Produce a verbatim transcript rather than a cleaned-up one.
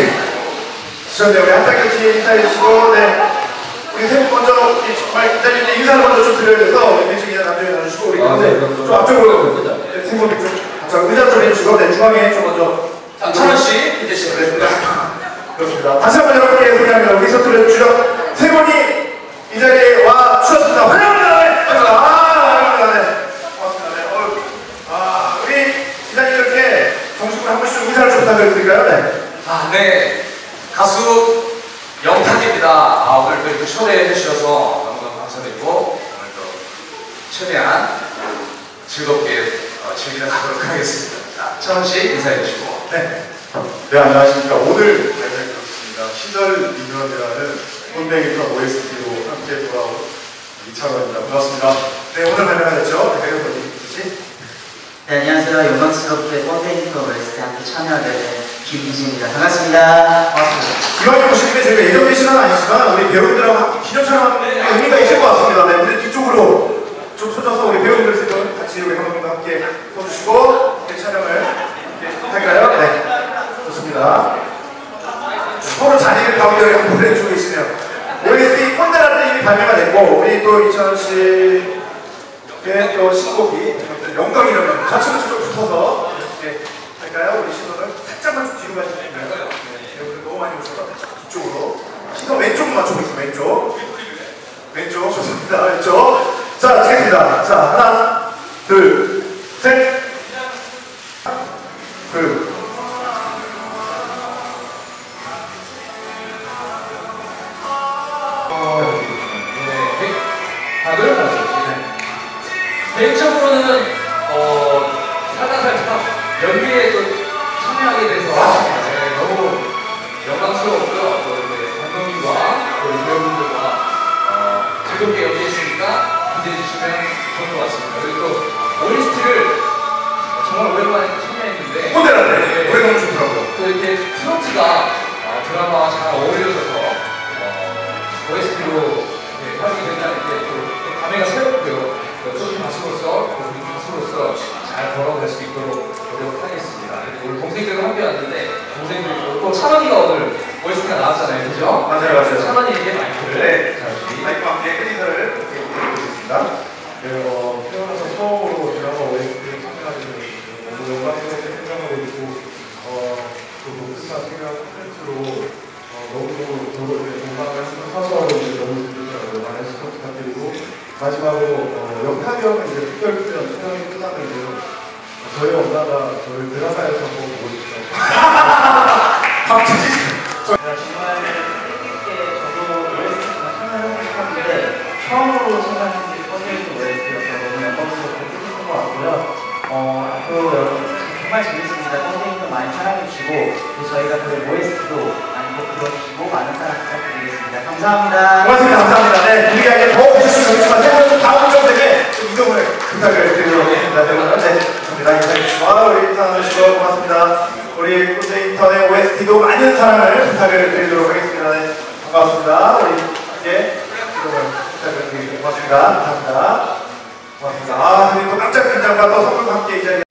우리 주셨네. 우리 한타같이 인사해 주시고, 네. 우리 세 분 먼저, 정말 기자님 인사를 먼저 좀 드려야 돼서, 우리 대충 기자 남편이 나눠주시고, 우리 아, 네, 좀 앞쪽으로, 네, 세 분이 좀, 자, 의자 좀 해주시고, 네, 중앙에 좀 먼저. 자, 찬원씨, 기대 씨. 네, 그렇습니다. 다시 한번 여러분께 소개합니다. 우리 서툴러 주시죠. 세 분이 이 자리에 와 주셨습니다. 환영합니다. 네. 아, 환영합니다. 네. 고맙습니다. 네. 어, 아, 우리 기자님 이렇게 정식으로 한 분씩 좀 인사를 좀 부탁드릴까요? 네. 아, 네. 가수 영탁입니다. 아, 오늘 또 이렇게 초대해 주셔서 너무너무 감사드리고, 오늘도 최대한 즐겁게 어, 즐기도록 하겠습니다. 자, 찬원씨 인사해 주시고. 네. 네, 안녕하십니까. 오늘 발매했습니다. 시절 이면이라는 콘뱅이터 오에스티로 함께 돌아온 이찬원입니다. 반갑습니다. 네, 오늘 발매하셨죠? 네, 배우 씨. 네, 안녕하세요. 영광스럽게 펀데이터 웨스트에 함께 참여하게 된 김희진입니다. 반갑습니다. 반갑습니다. 이왕에 보시는데 저희가 예정된 시간은 아니지만 우리 배우들하고 함께 기념 촬영하는 의미가 있을 것 같습니다. 네, 우리 뒤쪽으로 좀 서셔서 우리 배우들 세 분 같이 우리 감독님과 함께 서주시고 이렇게 촬영을 이렇게 할까요? 네. 좋습니다. 서로 자리를 가운데로 한번 보내주고 계시네요. 오에스티 꼰대라는 이미 발매가 됐고, 우리 또 이찬원 씨의 또 신곡이 영광이라면 좌측 우측으로 붙어서 이렇게 할까요? 우리 신호를 살짝만 좀 뒤로 가주실까요? 네, 배우들 너무 많이 오셔서 이쪽으로. 시선 왼쪽으로 맞춰보겠습니다. 왼쪽. 왼쪽. 좋습니다. 왼쪽. 자, 찍겠습니다. 자, 하나, 둘, 셋. 둘. 다들 개인적으로는 어, 살짝살짝 연기에 또 참여하게 돼서 네, 너무 영광스러웠고요. 또 이렇게 감독님과 또 배우분들과 어, 즐겁게 연기했으니까 기대해 주시면 좋을 것 같습니다. 그리고 또 오에스티를 정말 오랜만에 참여했는데 꼰대라네. 네, 노래 너무 좋더라고요. 또 이렇게 트로트가 어, 드라마와 잘 어울려져서 어, 오에스티로 네, 활용이 된다는 게 또 감회가 새롭고요. 또 가수로서, 또 우리 가수로서 잘 걸어갈 수 있도록 노력하겠습니다. 그리고 오늘 동생들과 함께 왔는데, 동생들도 또 찬원이가 오늘 오에스티가 나왔잖아요. 그죠? 맞아요, 맞아요. 찬원이에게 마이크를. 네. 자, 우리. 마이크와 함께 끝인사를 드리겠습니다. 네, 어, 태어나서 처음으로 드라마 오에스티에 참여하게 되는 너무 영광스럽게 생각하고 있고, 어, 또 독특한 생각 콘텐츠로 어, 너무너무 동감을 사서 너무 많은 시청 부탁드리고, 마지막으로 어, 영탁이 형은 이제 특별 출연 촬영이 끝났는데요. 어, 저희 엄마가 저를 드라마에서 한번 보고 싶다고. 갑자기. 제가 정말 뜻깊게 저도 오에스티에 참여하고 싶었는데 처음으로 참여하는 게 펀데이터 오에스티여서 너무 영광스럽고 뜻깊은 것 같고요. 어, 앞으로 여러분 정말 재밌습니다. 펀데이터 많이 사랑해주시고 저희가 그 오에스티도 많이 꼭 들어주시고 많은 사랑 부탁드리겠습니다. 감사합니다. 고맙습니다. 감사합니다. 네, 우리가 이제 더 오셨으면 좋겠지만 세번 다음 점 되게 좀 이동을 부탁을 드리도록 하겠습니다. 네, 좋습니다. 인사해 주시고 우리 인사해 주시고 고맙습니다. 우리 콘데이터의 오에스티도 많은 사랑을 부탁을 드리도록 하겠습니다. 네, 반갑습니다. 우리 함께 이동을 부탁을 드리겠습니다. 고맙습니다. 감사합니다. 고맙습니다. 아, 우리 또 깜짝 긴장과 또 선물과 함께 이 자리에